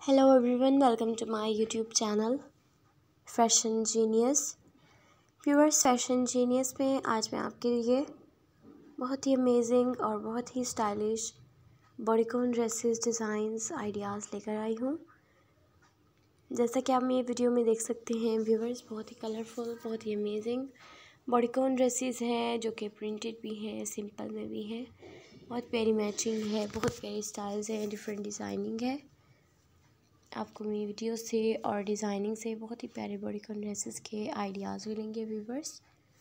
Hello everyone, welcome to my YouTube channel fashion genius. Viewers, fashion genius में आज मैं आपके लिए बहुत ही अमेजिंग और बहुत ही stylish bodycon dresses designs ideas लेकर आई हूँ। जैसा कि आप मेरे वीडियो में देख सकते हैं व्यूअर्स, बहुत ही कलरफुल, बहुत ही अमेजिंग बॉडीकॉन ड्रेसेस हैं जो कि प्रिंटेड भी हैं, सिंपल में भी हैं। बहुत प्यारी मैचिंग है, बहुत प्यारी स्टाइल्स हैं, डिफरेंट डिज़ाइनिंग है। आपको मेरी वीडियो से और डिज़ाइनिंग से बहुत ही प्यारे बॉडीकॉन ड्रेसेस के आइडियाज़ मिलेंगे व्यूवर्स।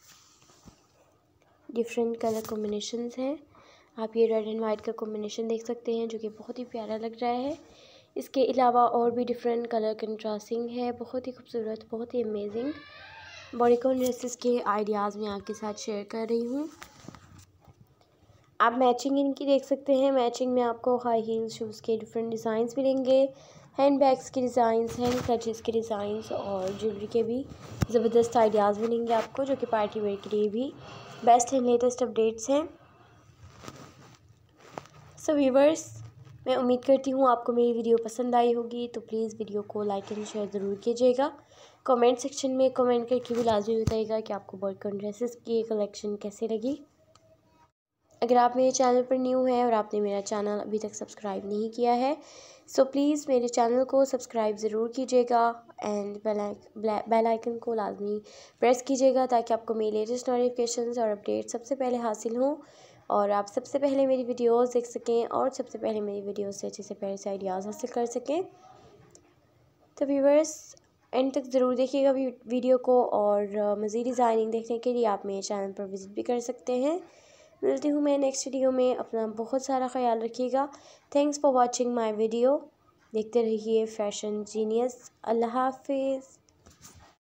डिफरेंट कलर कॉम्बिनेशंस हैं। आप ये रेड एंड वाइट का कॉम्बिनेशन देख सकते हैं जो कि बहुत ही प्यारा लग रहा है। इसके अलावा और भी डिफरेंट कलर कंट्रास्टिंग है, बहुत ही खूबसूरत, बहुत ही अमेजिंग बॉडीकॉन ड्रेसेस के आइडियाज़ मैं आपके साथ शेयर कर रही हूँ। आप मैचिंग इनकी देख सकते हैं। मैचिंग में आपको हाई हील शूज़ के डिफरेंट डिज़ाइंस मिलेंगे, हैंड बैग्स के डिज़ाइंस, हैंड क्लचेस के डिज़ाइंस और ज्वेलरी के भी ज़बरदस्त आइडियाज़ मिलेंगे आपको, जो कि पार्टी वेयर के लिए भी बेस्ट एंड लेटेस्ट अपडेट्स हैं। सो व्यूवर्स, मैं उम्मीद करती हूँ आपको मेरी वीडियो पसंद आई होगी, तो प्लीज़ वीडियो को लाइक एंड शेयर ज़रूर कीजिएगा। कमेंट सेक्शन में कमेंट करके भी लाजमी बताइएगा कि आपको बॉडीकॉन ड्रेसेस की कलेक्शन कैसी लगी। अगर आप मेरे चैनल पर न्यू हैं और आपने मेरा चैनल अभी तक सब्सक्राइब नहीं किया है, सो प्लीज़ मेरे चैनल को सब्सक्राइब ज़रूर कीजिएगा एंड बेल आइकन को लाजमी प्रेस कीजिएगा ताकि आपको मेरे लेटेस्ट नोटिफिकेशंस और अपडेट सबसे पहले हासिल हों और आप सबसे पहले मेरी वीडियोस देख सकें और सबसे पहले मेरी वीडियो से अच्छे से प्यारे से आइडियाज़ हासिल कर सकें। तो व्यूवर्स, एंड तक ज़रूर देखिएगा वीडियो को और मज़ीद डिज़ाइनिंग देखने के लिए आप मेरे चैनल पर विज़िट भी कर सकते हैं। मिलती हूँ मैं नेक्स्ट वीडियो में। अपना बहुत सारा ख्याल रखिएगा। Thanks for watching my video. देखते रहिए फैशन जीनियस। अल्लाह हाफिज़।